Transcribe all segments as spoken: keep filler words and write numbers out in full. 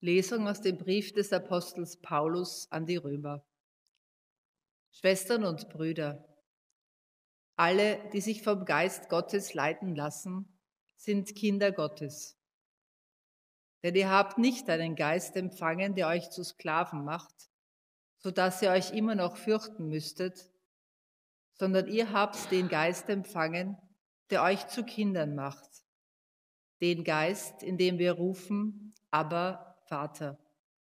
Lesung aus dem Brief des Apostels Paulus an die Römer. Schwestern und Brüder, alle, die sich vom Geist Gottes leiten lassen, sind Kinder Gottes. Denn ihr habt nicht einen Geist empfangen, der euch zu Sklaven macht, so dass ihr euch immer noch fürchten müsstet, sondern ihr habt den Geist empfangen, der euch zu Kindern macht. Den Geist, in dem wir rufen, aber Vater.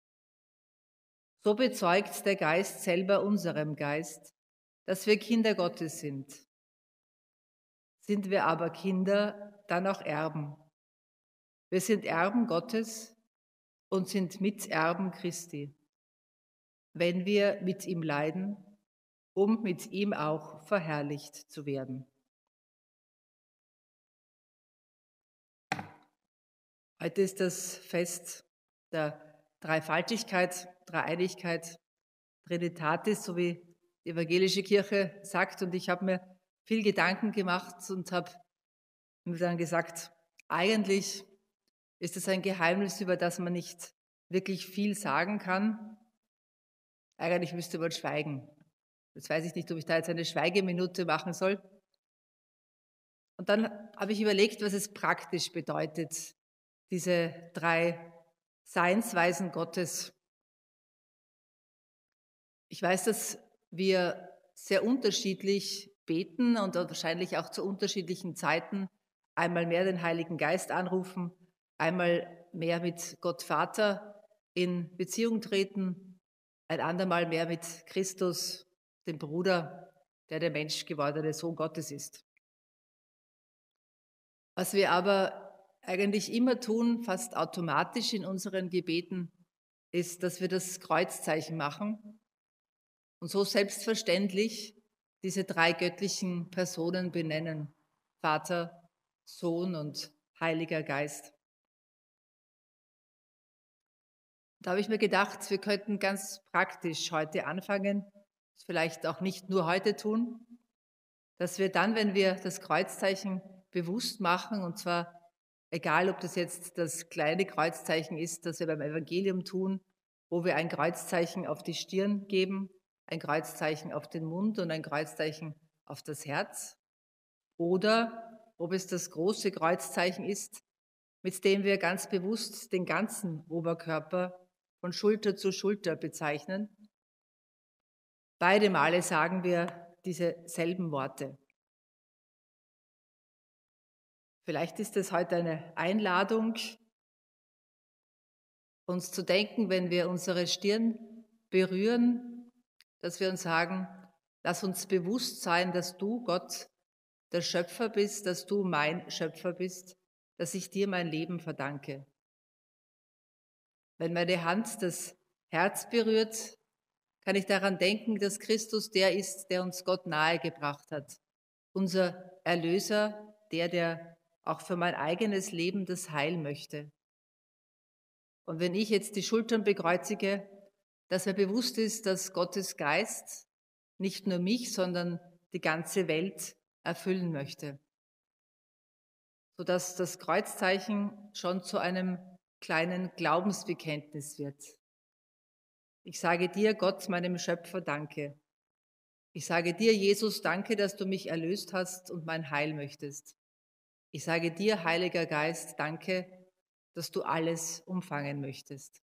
So bezeugt der Geist selber unserem Geist, dass wir Kinder Gottes sind. Sind wir aber Kinder, dann auch Erben. Wir sind Erben Gottes und sind Miterben Christi, wenn wir mit ihm leiden, um mit ihm auch verherrlicht zu werden. Heute ist das Fest der Dreifaltigkeit, Dreieinigkeit, Trinitatis, so wie die evangelische Kirche sagt. Und ich habe mir viel Gedanken gemacht und habe mir dann gesagt, eigentlich ist es ein Geheimnis, über das man nicht wirklich viel sagen kann. Eigentlich müsste man schweigen. Jetzt weiß ich nicht, ob ich da jetzt eine Schweigeminute machen soll. Und dann habe ich überlegt, was es praktisch bedeutet, diese drei Seinsweisen Gottes. Ich weiß, dass wir sehr unterschiedlich beten und wahrscheinlich auch zu unterschiedlichen Zeiten einmal mehr den Heiligen Geist anrufen, einmal mehr mit Gott Vater in Beziehung treten, ein andermal mehr mit Christus, dem Bruder, der der menschgewordene Sohn Gottes ist. Was wir aber eigentlich immer tun, fast automatisch in unseren Gebeten, ist, dass wir das Kreuzzeichen machen und so selbstverständlich diese drei göttlichen Personen benennen: Vater, Sohn und Heiliger Geist. Da habe ich mir gedacht, wir könnten ganz praktisch heute anfangen, das vielleicht auch nicht nur heute tun, dass wir dann, wenn wir das Kreuzzeichen bewusst machen, und zwar egal, ob das jetzt das kleine Kreuzzeichen ist, das wir beim Evangelium tun, wo wir ein Kreuzzeichen auf die Stirn geben, ein Kreuzzeichen auf den Mund und ein Kreuzzeichen auf das Herz, oder ob es das große Kreuzzeichen ist, mit dem wir ganz bewusst den ganzen Oberkörper von Schulter zu Schulter bezeichnen. Beide Male sagen wir diese selben Worte. Vielleicht ist es heute eine Einladung, uns zu denken, wenn wir unsere Stirn berühren, dass wir uns sagen, lass uns bewusst sein, dass du, Gott, der Schöpfer bist, dass du mein Schöpfer bist, dass ich dir mein Leben verdanke. Wenn meine Hand das Herz berührt, kann ich daran denken, dass Christus der ist, der uns Gott nahegebracht hat. Unser Erlöser, der, der auch für mein eigenes Leben das Heil möchte. Und wenn ich jetzt die Schultern bekreuzige, dass mir bewusst ist, dass Gottes Geist nicht nur mich, sondern die ganze Welt erfüllen möchte. Sodass das Kreuzzeichen schon zu einem kleinen Glaubensbekenntnis wird. Ich sage dir, Gott, meinem Schöpfer, danke. Ich sage dir, Jesus, danke, dass du mich erlöst hast und mein Heil möchtest. Ich sage dir, Heiliger Geist, danke, dass du alles umfangen möchtest.